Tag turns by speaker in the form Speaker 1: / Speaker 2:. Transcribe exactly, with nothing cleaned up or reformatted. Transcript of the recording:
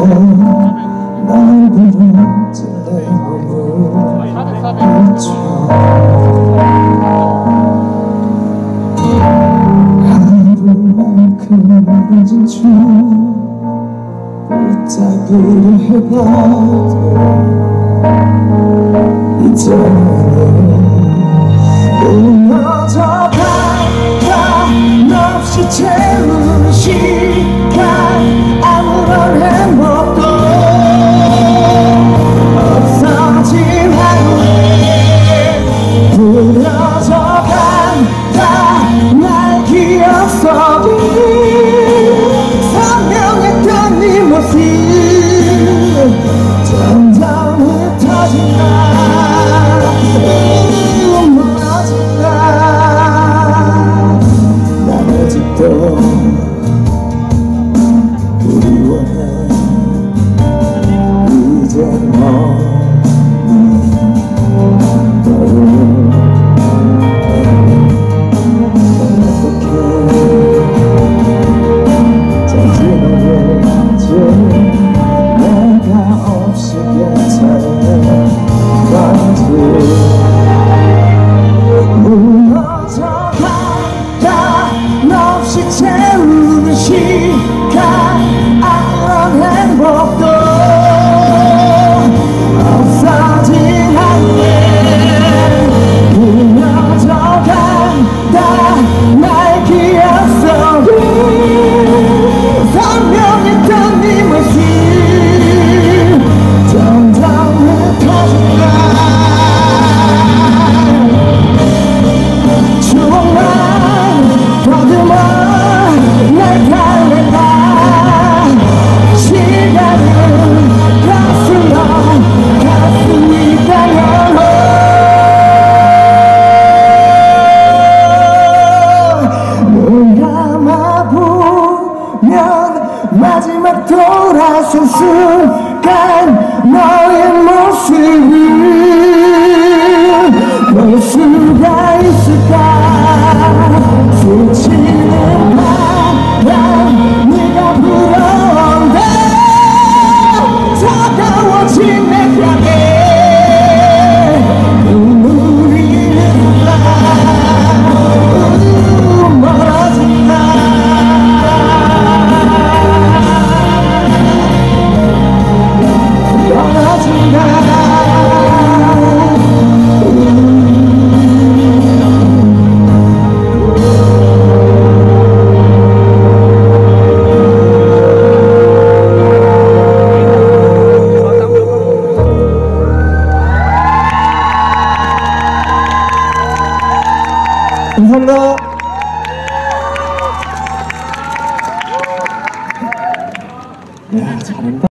Speaker 1: 날 부르지 내 몸을 비춰 하루만큼 멀어진 춤 부탁을 해봐도 이제는 무너져가 한없이 채우는 시간 아무런 행복도 없어진 하루에 부러져간다 날 기억 속에 선명했던 네 모습 점점 흩어진다 그리워해 이젠 어떻게 잠시만요 내가 없이 괜찮은 건지 무너져간다 없이 채우는 시간 아무런 행복도 없어진 하루에 무너져간다 날 기억 속에 선명했던 네 모습 점점 흩어진다 추억만 더듬어 날 달래봐 시간은 가슴 너 가슴이 달려 눈 감아보면 마지막 돌아선 순간 너의 모습을 볼 수가 있을까 스치는 바람 네가 불어온다 차가워진 내 뺨에 눈물이 흘러 멀어진다 멀어진다 감사합니다.